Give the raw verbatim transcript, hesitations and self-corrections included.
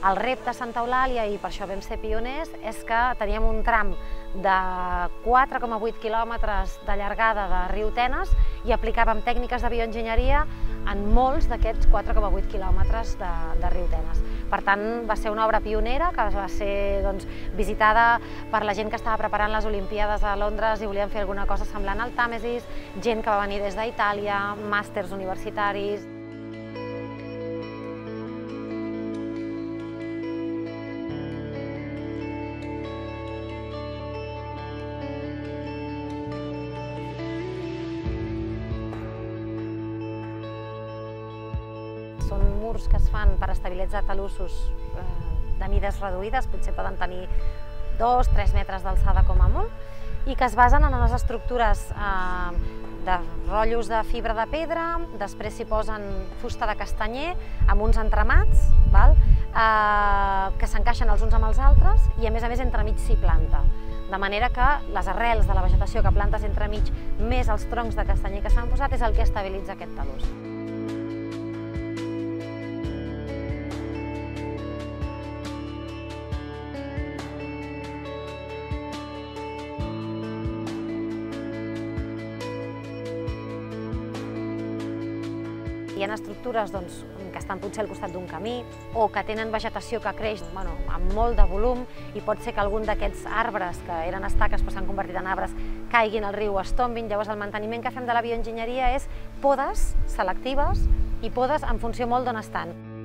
El repte a Santa Eulàlia, i per això vam ser pioners, és que teníem un tram de quatre coma vuit quilòmetres de llargada de riu Tenes i aplicàvem tècniques de bioenginyeria en molts d'aquests quatre coma vuit quilòmetres de, de riu Tenes. Per tant, va ser una obra pionera que va ser doncs, visitada per la gent que estava preparant les Olimpíades a Londres i volien fer alguna cosa semblant al Tàmesis, gent que va venir des d'Itàlia, màsters universitaris. Són murs que es fan per estabilitzar talussos de mides reduïdes, potser poden tenir dos tres metres d'alçada com a molt, i que es basen en unes estructures de rotllos de fibra de pedra, després s'hi posen fusta de castanyer amb uns entramats que s'encaixen els uns amb els altres i a més a més entremig s'hi planta. De manera que les arrels de la vegetació que plantes entremig més els troncs de castanyer que s'han posat és el que estabilitza aquest talús. Hi ha estructures doncs, que estan potser al costat d'un camí o que tenen vegetació que creix bueno, amb molt de volum i pot ser que algun d'aquests arbres que eren estaques però s'han convertit en arbres caiguin al riu o es tombin. Llavors el manteniment que fem de la bioenginyeria és podes selectives i podes en funció molt d'on estan.